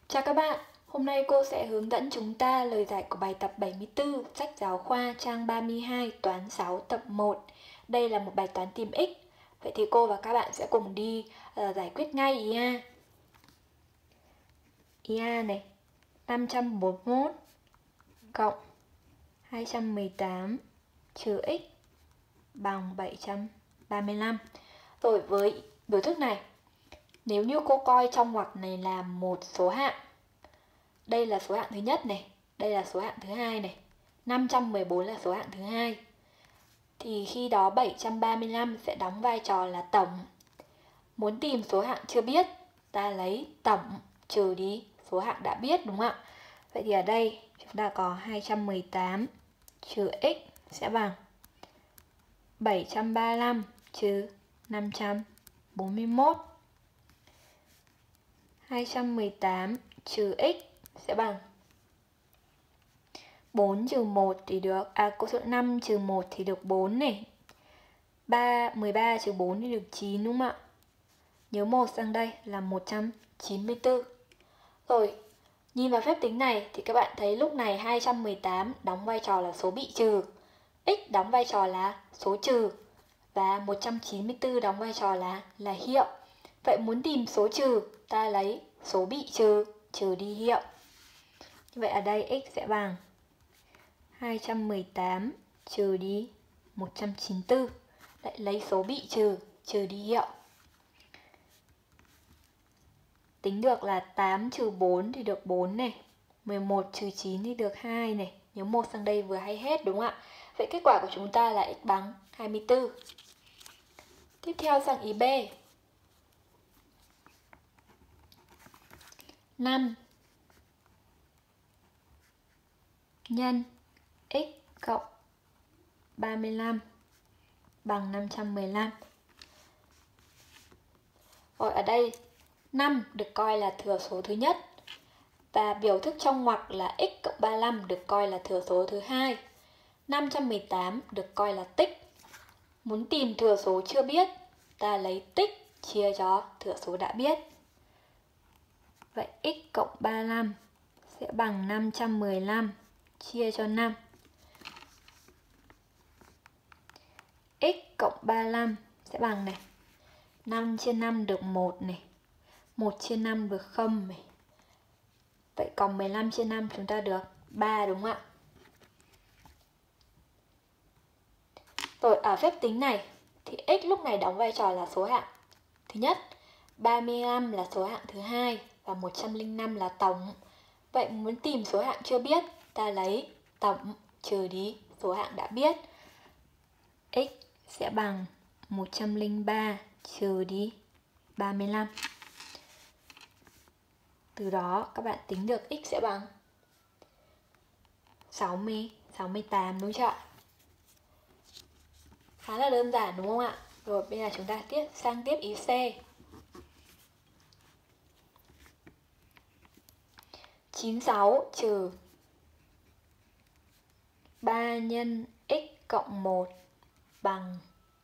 Chào các bạn, hôm nay cô sẽ hướng dẫn chúng ta lời giải của bài tập 74, sách giáo khoa trang 32, toán 6 tập 1. Đây là một bài toán tìm x. Vậy thì cô và các bạn sẽ cùng đi giải quyết ngay ý A. Ý A này, 541 cộng 218 trừ x bằng 735. Rồi với biểu thức này, nếu như cô coi trong ngoặc này là một số hạng, đây là số hạng thứ nhất này, đây là số hạng thứ hai này, 514 là số hạng thứ hai, thì khi đó 735 sẽ đóng vai trò là tổng. Muốn tìm số hạng chưa biết, ta lấy tổng trừ đi số hạng đã biết, đúng không ạ? Vậy thì ở đây chúng ta có 218 trừ x sẽ bằng 735 trừ 541. 218 trừ x sẽ bằng 4 trừ 1 thì được, có số 5 trừ 1 thì được 4 này. 13 trừ 4 thì được 9, đúng không ạ? Nhớ 1 sang đây là 194. Rồi, nhìn vào phép tính này thì các bạn thấy lúc này 218 đóng vai trò là số bị trừ, x đóng vai trò là số trừ, và 194 đóng vai trò là hiệu. Vậy muốn tìm số trừ, ta lấy số bị trừ, trừ đi hiệu. Như vậy ở đây x sẽ bằng 218 trừ đi 194. Lại lấy số bị trừ, trừ đi hiệu. Tính được là 8 trừ 4 thì được 4 này, 11 trừ 9 thì được 2 này. Nhớ 1 sang đây vừa hay hết, đúng không ạ? Vậy kết quả của chúng ta là x bằng 24. Tiếp theo sang ý B. 5 nhân x cộng 35 bằng 515. Rồi ở đây 5 được coi là thừa số thứ nhất, và biểu thức trong ngoặc là x cộng 35 được coi là thừa số thứ hai. 518 được coi là tích. Muốn tìm thừa số chưa biết, ta lấy tích chia cho thừa số đã biết. Vậy x cộng 35 sẽ bằng 515 chia cho 5. X cộng 35 sẽ bằng này, 5 chia 5 được 1 này, 1 chia 5 được 0 này. Vậy còn 15 chia 5 chúng ta được 3, đúng không ạ? Rồi ở phép tính này thì x lúc này đóng vai trò là số hạng thứ nhất, 35 là số hạng thứ hai và 105 là tổng. Vậy muốn tìm số hạng chưa biết, ta lấy tổng trừ đi số hạng đã biết. X sẽ bằng 103 trừ đi 35. Từ đó các bạn tính được x sẽ bằng 68, đúng chưa ạ? Khá là đơn giản, đúng không ạ? Rồi bây giờ chúng ta sang tiếp ý C. 96 trừ 3 nhân x cộng 1 bằng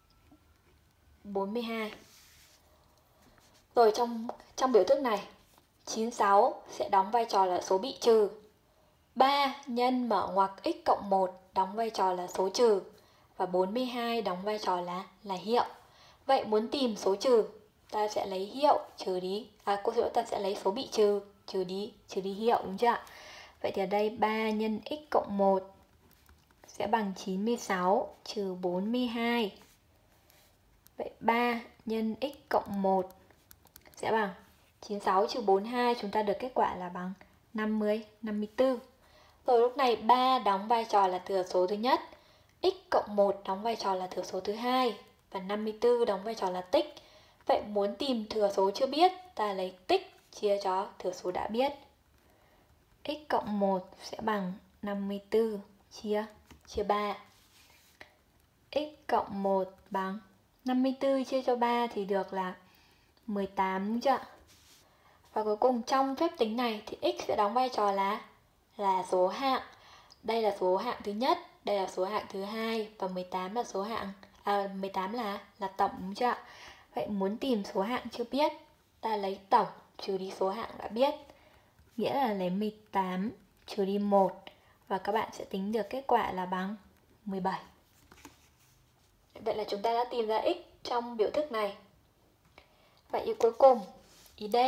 42. Rồi trong biểu thức này, 96 sẽ đóng vai trò là số bị trừ. 3 nhân mở ngoặc x cộng 1 đóng vai trò là số trừ, và 42 đóng vai trò là hiệu. Vậy muốn tìm số trừ, ta sẽ lấy hiệu trừ đi, ta sẽ lấy số bị trừ, trừ đi hiệu, đúng chưa ạ? Vậy thì ở đây 3 nhân x cộng 1 sẽ bằng 96 trừ 42. Vậy 3 nhân x cộng 1 sẽ bằng 96 trừ 42, chúng ta được kết quả là bằng 54. Rồi lúc này 3 đóng vai trò là thừa số thứ nhất, x cộng 1 đóng vai trò là thừa số thứ hai, và 54 đóng vai trò là tích. Vậy muốn tìm thừa số chưa biết, ta lấy tích chia cho thừa số đã biết. X cộng 1 sẽ bằng 54 chia 3. X cộng 1 bằng 54 chia cho 3 thì được là 18, đúng chưa? Và cuối cùng trong phép tính này thì x sẽ đóng vai trò là số hạng. Đây là số hạng thứ nhất, đây là số hạng thứ hai, và 18 là số hạng 18 là tổng, đúng chưa ạ? Vậy muốn tìm số hạng chưa biết, ta lấy tổng trừ đi số hạng đã biết. nghĩa là lấy 18 trừ đi 1 và các bạn sẽ tính được kết quả là bằng 17. Vậy là chúng ta đã tìm ra x trong biểu thức này. Vậy ý cuối cùng, ý D.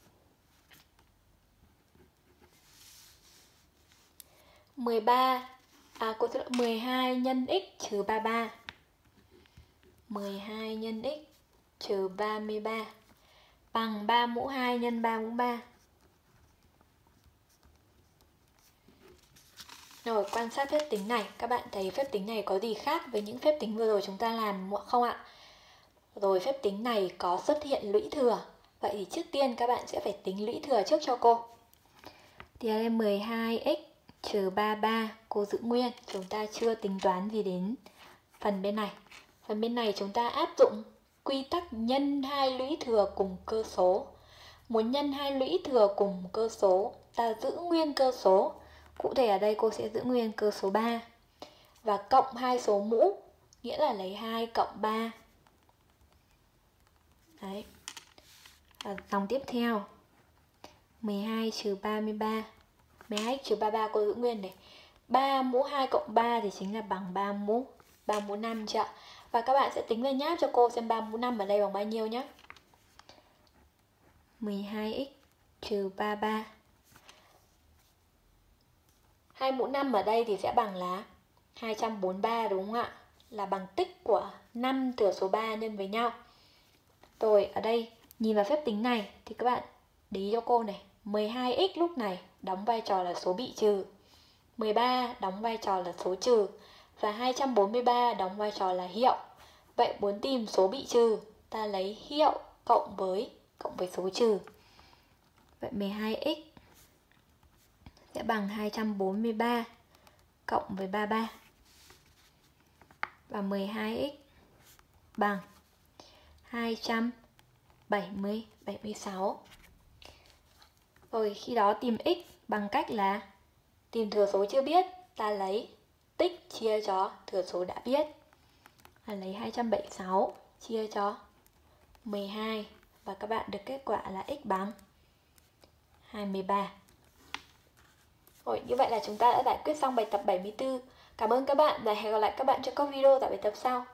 12 nhân x trừ 33. 12 nhân x trừ 33 bằng 3 mũ 2 nhân 3 mũ 3. Rồi, quan sát phép tính này, các bạn thấy phép tính này có gì khác với những phép tính vừa rồi chúng ta làm không ạ? Rồi, phép tính này có xuất hiện lũy thừa. Vậy thì trước tiên các bạn sẽ phải tính lũy thừa trước cho cô. Thì ở đây 12x trừ 33, cô giữ nguyên. Chúng ta chưa tính toán gì đến phần bên này. Phần bên này chúng ta áp dụng quy tắc nhân hai lũy thừa cùng cơ số. Muốn nhân hai lũy thừa cùng cơ số, ta giữ nguyên cơ số. Cụ thể ở đây cô sẽ giữ nguyên cơ số 3. Và cộng hai số mũ, nghĩa là lấy 2 cộng 3. Đấy. Và dòng tiếp theo 12 trừ 33. 12 trừ 33 cô giữ nguyên này. 3 mũ 2 cộng 3 thì chính là bằng 3 mũ 5 chưa ạ? Và các bạn sẽ tính lên nháp cho cô xem 3 mũ 5 ở đây bằng bao nhiêu nhé. 12x trừ 33. 2 mũ 5 ở đây thì sẽ bằng là 243 đúng không ạ? Là bằng tích của 5 thừa số 3 nhân với nhau. Rồi ở đây nhìn vào phép tính này thì các bạn để ý cho cô này. 12x lúc này đóng vai trò là số bị trừ. 13 đóng vai trò là số trừ. Và 243 đóng vai trò là hiệu. Vậy muốn tìm số bị trừ, ta lấy hiệu cộng với số trừ. Vậy 12x sẽ bằng 243 cộng với 33. Và 12x bằng 276. Rồi khi đó tìm x bằng cách là tìm thừa số chưa biết, ta lấy tích chia cho thừa số đã biết. Là lấy 276 chia cho 12 và các bạn được kết quả là x bằng 23. Rồi, như vậy là chúng ta đã giải quyết xong bài tập 74. Cảm ơn các bạn và hẹn gặp lại các bạn trong các video tại bài tập sau.